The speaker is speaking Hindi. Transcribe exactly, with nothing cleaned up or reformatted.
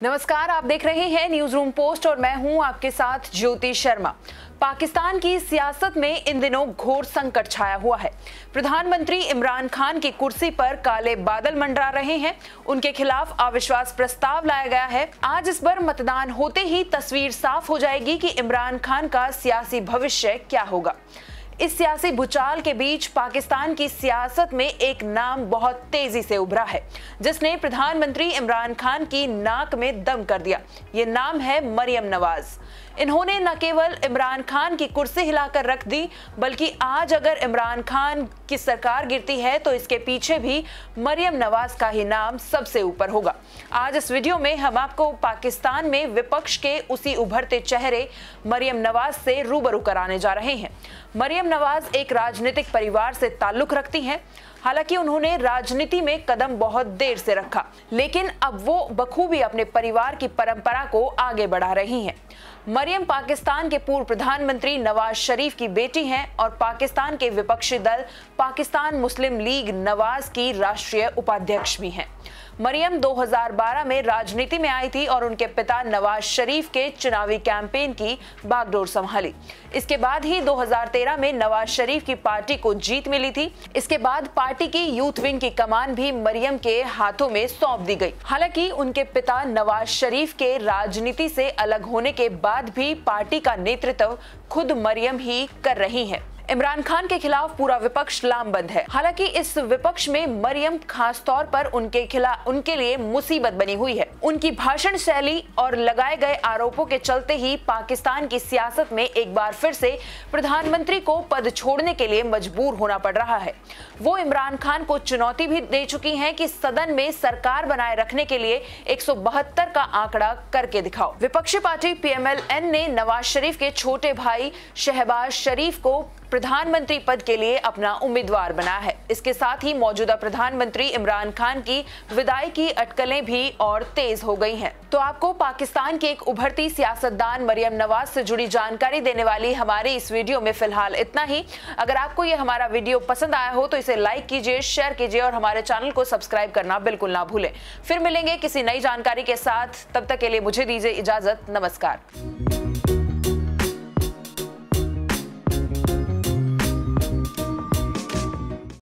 नमस्कार, आप देख रहे हैं न्यूज रूम पोस्ट और मैं हूं आपके साथ ज्योति शर्मा। पाकिस्तान की सियासत में इन दिनों घोर संकट छाया हुआ है। प्रधानमंत्री इमरान खान की कुर्सी पर काले बादल मंडरा रहे हैं। उनके खिलाफ अविश्वास प्रस्ताव लाया गया है। आज इस पर मतदान होते ही तस्वीर साफ हो जाएगी कि इमरान खान का सियासी भविष्य क्या होगा। इस सियासी भूचाल के बीच पाकिस्तान की सियासत में एक नाम बहुत तेजी से उभरा है, जिसने प्रधानमंत्री इमरान खान की नाक में दम कर दिया। ये नाम है मरियम नवाज। इन्होंने न केवल इमरान खान की कुर्सी हिलाकर रख दी, बल्कि आज अगर इमरान खान की सरकार गिरती है तो इसके पीछे भी मरियम नवाज का ही नाम सबसे ऊपर होगा। आज इस वीडियो में हम आपको पाकिस्तान में विपक्ष के उसी उभरते चेहरे मरियम नवाज से रूबरू कराने जा रहे हैं। मरियम नवाज एक राजनीतिक परिवार से ताल्लुक रखती हैं। हालांकि उन्होंने राजनीति में कदम बहुत देर से रखा, लेकिन अब वो बखूबी अपने परिवार की परंपरा को आगे बढ़ा रही हैं। मरियम पाकिस्तान के पूर्व प्रधानमंत्री नवाज शरीफ की बेटी हैं और पाकिस्तान के विपक्षी दल पाकिस्तान मुस्लिम लीग नवाज की राष्ट्रीय उपाध्यक्ष भी हैं। मरियम दो हज़ार बारह में राजनीति में आई थी और उनके पिता नवाज शरीफ के चुनावी कैंपेन की बागडोर संभाली। इसके बाद ही दो हज़ार तेरह में नवाज शरीफ की पार्टी को जीत मिली थी। इसके बाद पार्टी की यूथ विंग की कमान भी मरियम के हाथों में सौंप दी गई। हालांकि उनके पिता नवाज शरीफ के राजनीति से अलग होने के बाद भी पार्टी का नेतृत्व खुद मरियम ही कर रही है। इमरान खान के खिलाफ पूरा विपक्ष लामबंद है। हालांकि इस विपक्ष में मरियम खास तौर पर उनके खिलाफ उनके लिए मुसीबत बनी हुई है। उनकी भाषण शैली और लगाए गए आरोपों के चलते ही पाकिस्तान की सियासत में एक बार फिर से प्रधानमंत्री को पद छोड़ने के लिए मजबूर होना पड़ रहा है। वो इमरान खान को चुनौती भी दे चुकी हैं कि सदन में सरकार बनाए रखने के लिए एक सौ बहत्तर का आंकड़ा करके दिखाओ। विपक्षी party P M L N ने नवाज शरीफ के छोटे भाई शहबाज शरीफ को प्रधानमंत्री पद के लिए अपना उम्मीदवार बनाया है। इसके साथ ही मौजूदा प्रधानमंत्री इमरान खान की विदाई की अटकलें भी और तेज हो गई हैं। तो आपको पाकिस्तान की एक उभरती सियासतदान मरियम नवाज से जुड़ी जानकारी देने वाली हमारे इस वीडियो में फिलहाल इतना ही। अगर आपको ये हमारा वीडियो पसंद आया हो तो इसे लाइक कीजिए, शेयर कीजिए और हमारे चैनल को सब्सक्राइब करना बिल्कुल ना भूलें। फिर मिलेंगे किसी नई जानकारी के साथ। तब तक के लिए मुझे दीजिए इजाजत। नमस्कार।